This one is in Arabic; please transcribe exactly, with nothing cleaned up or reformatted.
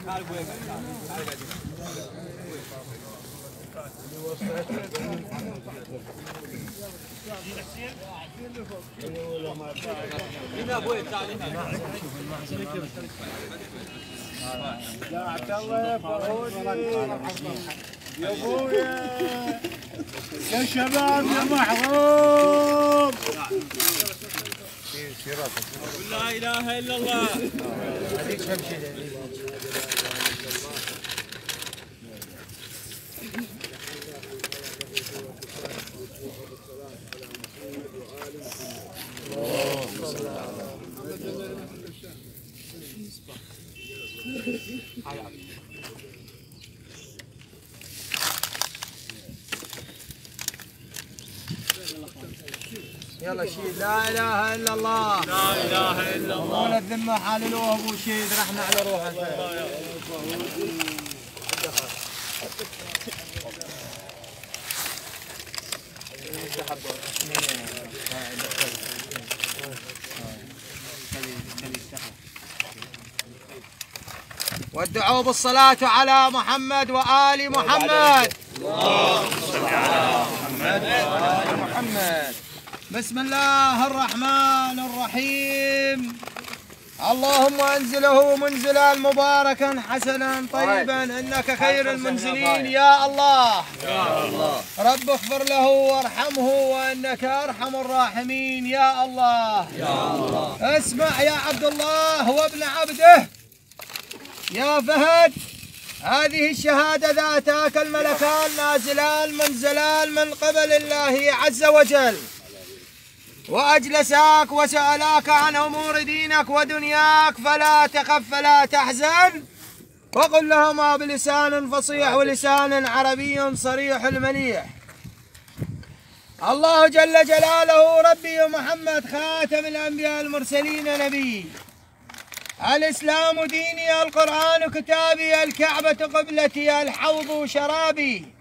يا عبد الله يا فرعوني يا ابويا يا شباب يا محروم لا اله الا الله. يلا شيد لا اله الا الله. لا اله الا الله. ولا الذمه حللوه ابو شيد رحنا على روحه. وادعوا بالصلاة على محمد وآل محمد. اللهم صل على محمد وآل محمد. بسم الله الرحمن الرحيم. اللهم انزله منزلا مباركا حسنا طيبا انك خير المنزلين يا الله. يا الله. رب اغفر له وارحمه وانك ارحم الراحمين يا الله. يا الله. اسمع يا عبد الله وابن عبده يا فهد، هذه الشهادة ذاتاك الملكان نازلان منزلان من قبل الله عز وجل، وأجلساك وسألاك عن أمور دينك ودنياك، فلا تخف فلا تحزن، وقل لهما بلسان فصيح ولسان عربي صريح المليح. الله جل جلاله ربي محمد خاتم الأنبياء المرسلين نبي، الإسلام ديني، القرآن كتابي، الكعبة قبلتي، الحوض شرابي،